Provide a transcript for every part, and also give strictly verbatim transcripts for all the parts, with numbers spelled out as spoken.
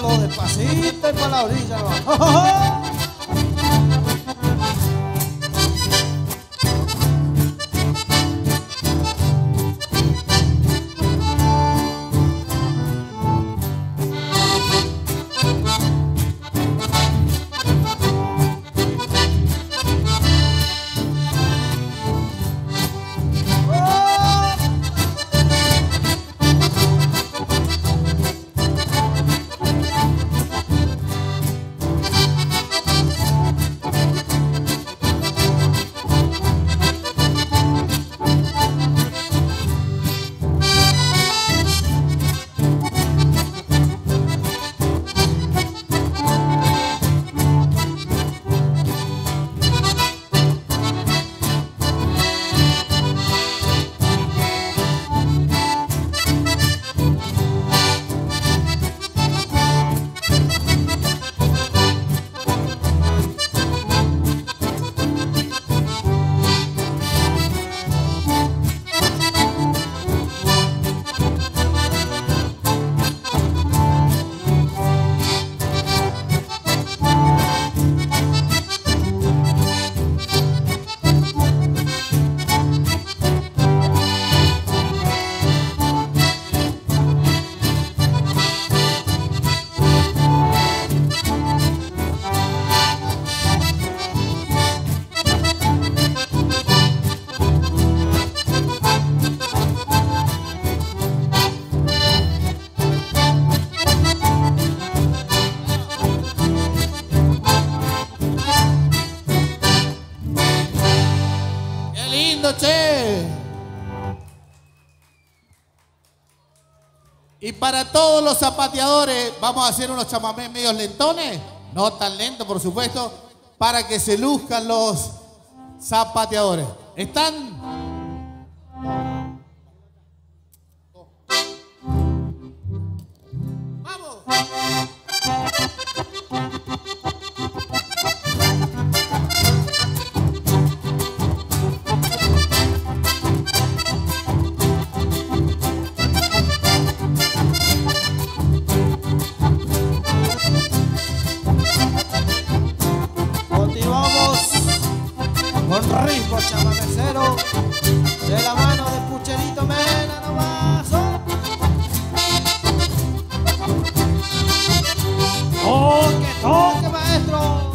todo despacito y por la orilla no. ¡Oh, oh, oh! Che. Y para todos los zapateadores, vamos a hacer unos chamamés medios lentones, no tan lentos por supuesto, para que se luzcan los zapateadores. ¿Están? ¡Vamos! Con ritmo chamamecero, de la mano de Pucherito Mena nomás. ¡Toque, toque, maestro!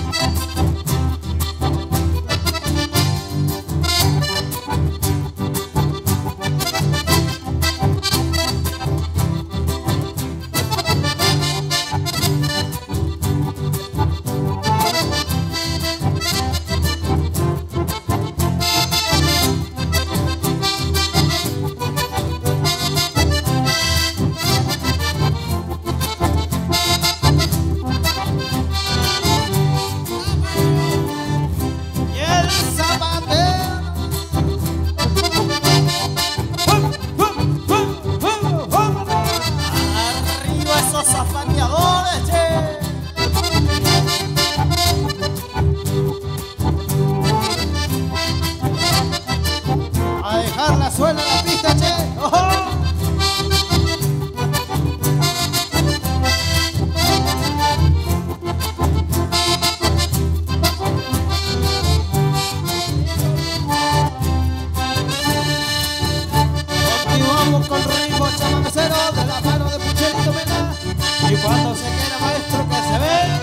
Suena la pista, che. ¡Oh! Continuamos con ritmo chamamecero de la mano de Pucherito Mena. Y cuando se quiera, maestro, que se venga.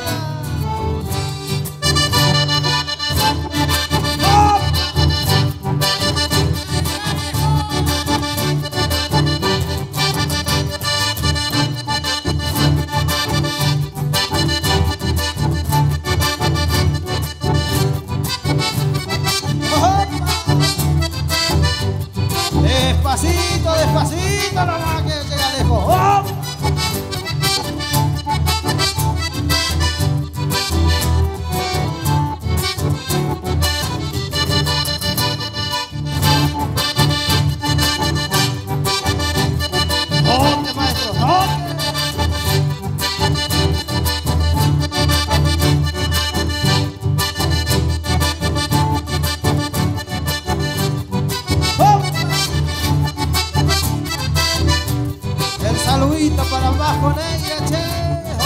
Despacito, despacito, nomás que llega lejos. ¡Oh! ¡Toque, maestro, toque! Saludito para abajo, negra, che.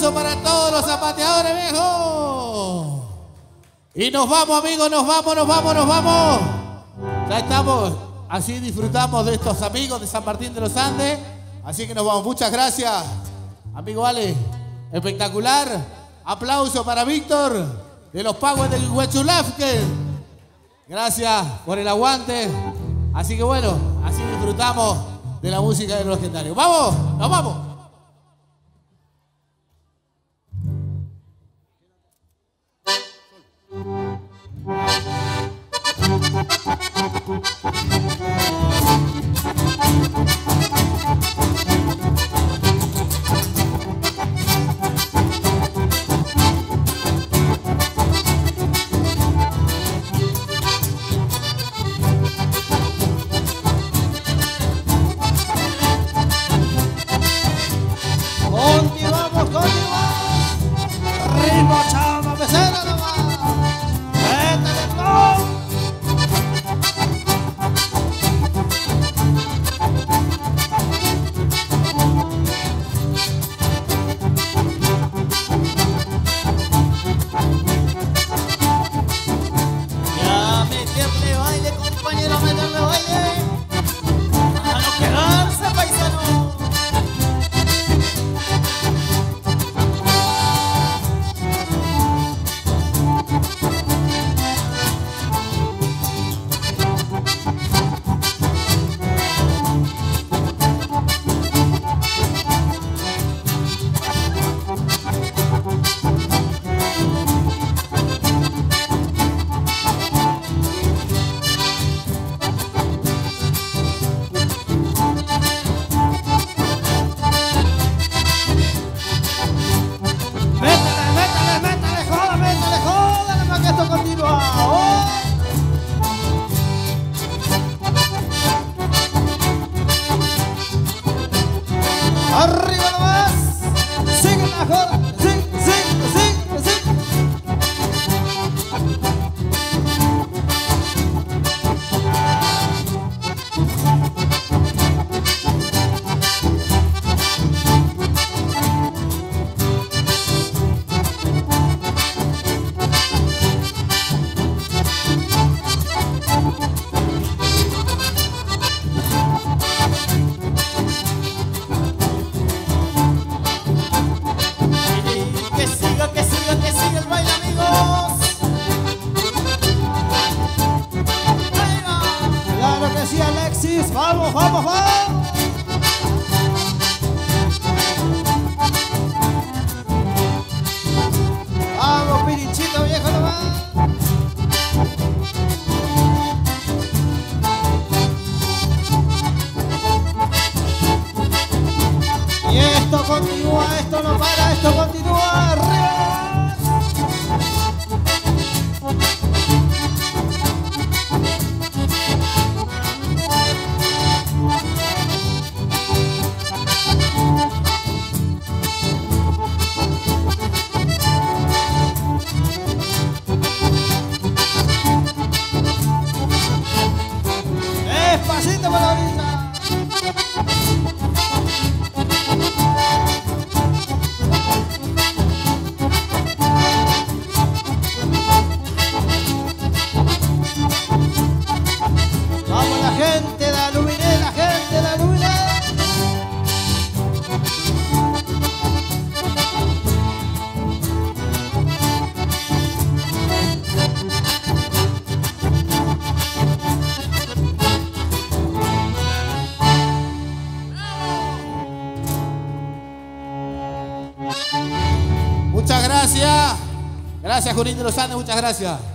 aplauso para todos los zapateadores, viejo. Y nos vamos, amigos, nos vamos, nos vamos, nos vamos. Ya estamos, así disfrutamos de estos amigos de San Martín de los Andes. Así que nos vamos. Muchas gracias, amigo Ale. Espectacular. Aplauso para Víctor de los Pagos del Huechulafque. Gracias por el aguante. Así que bueno, así disfrutamos de la música de los legendarios. ¡Vamos! ¡Nos vamos! Continuamos, continuamos. Ritmo chama, mesera nomás. Métele flow. Ya meterle baile, compañero, meterle baile. A no quedarse, paisano. Arriba nomás, sigue la joda, sigue, sigue, sigue, sigue. Que siga, que siga, que siga el baile, amigos. Ahí va. Claro que sí, Alexis. Vamos, vamos, vamos. Vamos, Pirinchito viejo nomás. Y esto continúa, esto no para, esto continúa. ¡Arriba! Despacito por la orilla. Vamos la gente de Aluminé, la gente de Aluminé. Muchas gracias. Gracias, Junín de los Andes, muchas gracias.